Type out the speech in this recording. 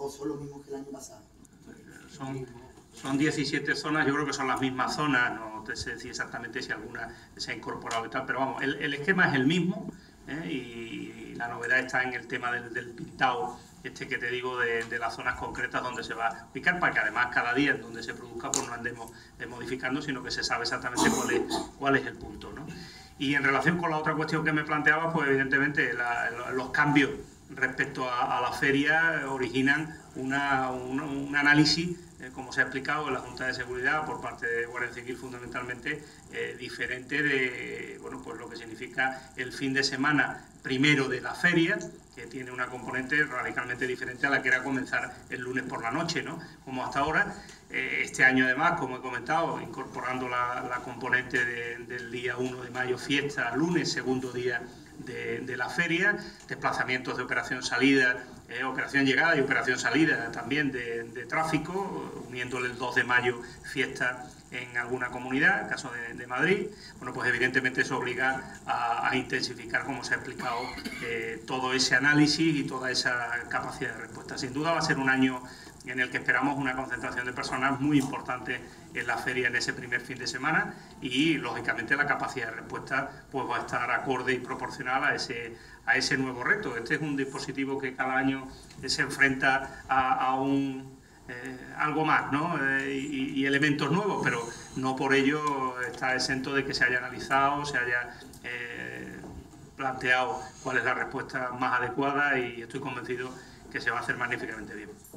son los mismos que el año pasado? Son 17 zonas, yo creo que son las mismas zonas, no te sé decir exactamente si alguna se ha incorporado y tal, pero vamos, el esquema es el mismo, y la novedad está en el tema del pintado, que te digo, de las zonas concretas donde se va a ubicar, para que además cada día en donde se produzca pues no andemos modificando, sino que se sabe exactamente cuál es el punto, ¿no? Y en relación con la otra cuestión que me planteaba, pues evidentemente los cambios respecto a la feria originan un análisis, como se ha explicado en la Junta de Seguridad por parte de Guardia Civil fundamentalmente, diferente de pues lo que significa el fin de semana primero de la feria, que tiene una componente radicalmente diferente a la que era comenzar el lunes por la noche, ¿no? Como hasta ahora. Este año además, como he comentado, incorporando la componente del día 1 de mayo, fiesta, lunes, segundo día de la feria, desplazamientos de operación salida, operación llegada y operación salida también de tráfico, uniéndole el 2 de mayo fiesta en alguna comunidad, en el caso de Madrid. Bueno, pues evidentemente eso obliga a intensificar, como se ha explicado, todo ese análisis y toda esa capacidad de respuesta. Sin duda va a ser un año en el que esperamos una concentración de personas muy importante en la feria en ese primer fin de semana, y lógicamente la capacidad de respuesta pues va a estar acorde y proporcional a ese nuevo reto. Este es un dispositivo que cada año se enfrenta a algo más, ¿no? Y elementos nuevos, pero no por ello está exento de que se haya analizado, se haya planteado cuál es la respuesta más adecuada, y estoy convencido que se va a hacer magníficamente bien.